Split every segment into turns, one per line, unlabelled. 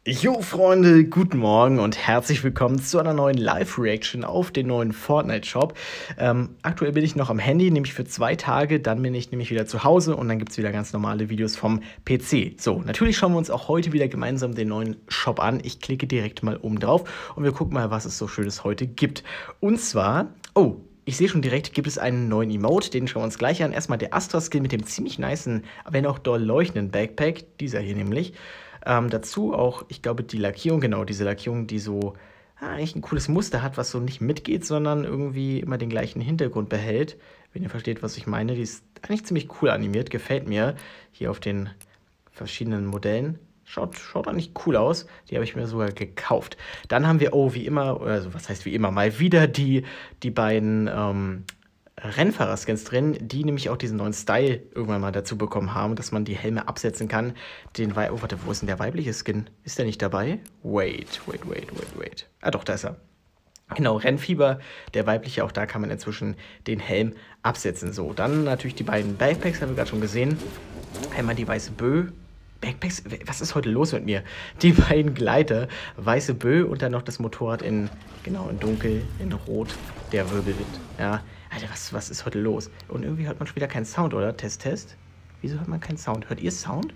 Jo Freunde, guten Morgen und herzlich willkommen zu einer neuen Live-Reaction auf den neuen Fortnite-Shop. Aktuell bin ich noch am Handy, nämlich für 2 Tage, dann bin ich nämlich wieder zu Hause und dann gibt es wieder ganz normale Videos vom PC. So, natürlich schauen wir uns auch heute wieder gemeinsam den neuen Shop an. Ich klicke direkt mal oben drauf und wir gucken mal, was es so Schönes heute gibt. Und zwar, ich sehe schon direkt, gibt es einen neuen Emote, den schauen wir uns gleich an. Erstmal der Astra-Skin mit dem ziemlich nicen, wenn auch doll leuchtenden Backpack, dieser hier nämlich. Dazu auch, ich glaube, die Lackierung, genau, diese Lackierung, die so eigentlich ein cooles Muster hat, was so nicht mitgeht, sondern irgendwie immer den gleichen Hintergrund behält. Wenn ihr versteht, was ich meine, die ist eigentlich ziemlich cool animiert, gefällt mir hier auf den verschiedenen Modellen. Schaut eigentlich cool aus. Die habe ich mir sogar gekauft. Dann haben wir, wie immer, also was heißt wie immer, mal wieder die beiden Rennfahrer-Skins drin, die nämlich auch diesen neuen Style irgendwann mal dazu bekommen haben, dass man die Helme absetzen kann. Warte, wo ist denn der weibliche Skin? Ist der nicht dabei? Wait. Ah doch, da ist er. Genau, Rennfieber, der weibliche, auch da kann man inzwischen den Helm absetzen. So, dann natürlich die beiden Backpacks, haben wir gerade schon gesehen. Einmal die weiße Bö. Backpacks, was ist heute los mit mir? Die beiden Gleiter, weiße Bö und dann noch das Motorrad in dunkel, in rot, der Wirbelwind. Ja, Alter, was ist heute los? Und irgendwie hört man schon wieder keinen Sound, oder? Test. Wieso hört man keinen Sound? Hört ihr Sound?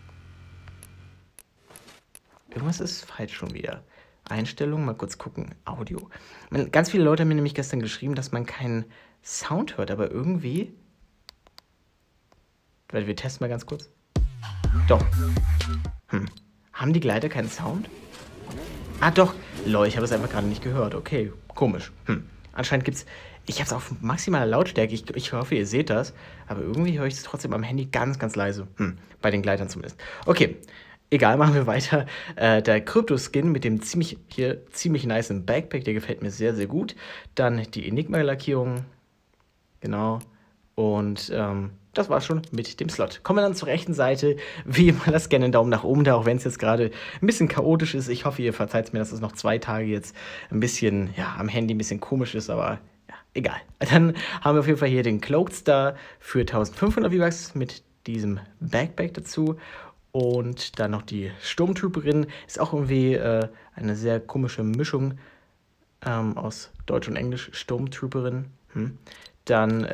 Irgendwas ist falsch schon wieder. Einstellungen, mal kurz gucken. Audio. Ganz viele Leute haben mir nämlich gestern geschrieben, dass man keinen Sound hört, aber irgendwie... Wir testen mal ganz kurz. Doch. Haben die Gleiter keinen Sound? Ah, doch. Lol, ich habe es einfach gerade nicht gehört. Okay, komisch. Anscheinend gibt's... Ich habe es auf maximaler Lautstärke. Ich hoffe, ihr seht das. Aber irgendwie höre ich es trotzdem am Handy ganz, ganz leise. Bei den Gleitern zumindest. Okay, egal, machen wir weiter. Der Krypto-Skin mit dem ziemlich nicen Backpack, der gefällt mir sehr, sehr gut. Dann die Enigma-Lackierung. Genau. Und das war's schon mit dem Slot. Kommen wir dann zur rechten Seite. Wie immer, lasst gerne einen Daumen nach oben da, auch wenn es jetzt gerade ein bisschen chaotisch ist. Ich hoffe, ihr verzeiht mir, dass es noch 2 Tage jetzt ein bisschen, am Handy ein bisschen komisch ist, aber ja, egal. Dann haben wir auf jeden Fall hier den Cloaked Star für 1500 V-Bucks mit diesem Backpack dazu. Und dann noch die Sturmtrooperin. Ist auch irgendwie eine sehr komische Mischung aus Deutsch und Englisch. Sturmtrooperin. Dann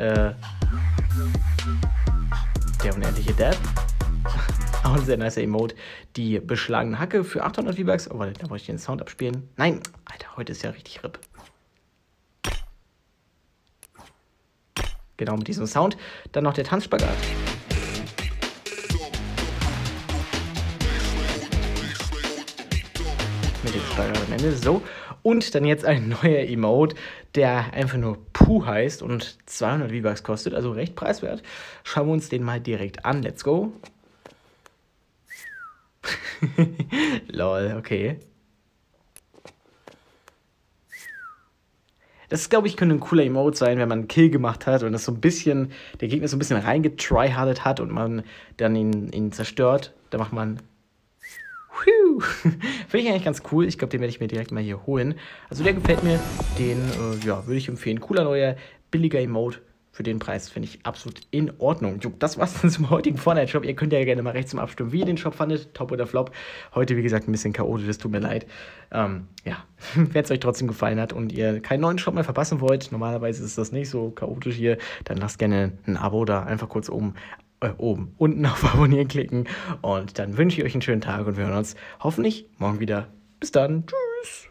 der unendliche Dad. Auch ein sehr nicer Emote. Die beschlagene Hacke für 800 V-Bucks. Oh, warte, da wollte ich den Sound abspielen. Nein, Alter, heute ist ja richtig RIP. Genau, mit diesem Sound. Dann noch der Tanzspagat. Mit dem Spagat am Ende. So. Und dann jetzt ein neuer Emote, der einfach nur Puh heißt und 200 V-Bucks kostet, also recht preiswert. Schauen wir uns den mal direkt an. Let's go. Lol, okay. Das, glaube ich, könnte ein cooler Emote sein, wenn man einen Kill gemacht hat und das so ein bisschen, der Gegner so ein bisschen reingetryhardet hat und man dann ihn zerstört. Da macht man... Finde ich eigentlich ganz cool. Ich glaube, den werde ich mir direkt mal hier holen. Also der gefällt mir. Den würde ich empfehlen. Cooler, neuer, billiger Emote. Für den Preis finde ich absolut in Ordnung. Jo, das war's dann zum heutigen Fortnite-Shop. Ihr könnt ja gerne mal rechts zum Abstimmen, wie ihr den Shop fandet. Top oder Flop. Heute, wie gesagt, ein bisschen chaotisch. Das tut mir leid. Wenn es euch trotzdem gefallen hat und ihr keinen neuen Shop mehr verpassen wollt, normalerweise ist das nicht so chaotisch hier, dann lasst gerne ein Abo da. Einfach kurz unten auf Abonnieren klicken. Und dann wünsche ich euch einen schönen Tag und wir hören uns hoffentlich morgen wieder. Bis dann. Tschüss.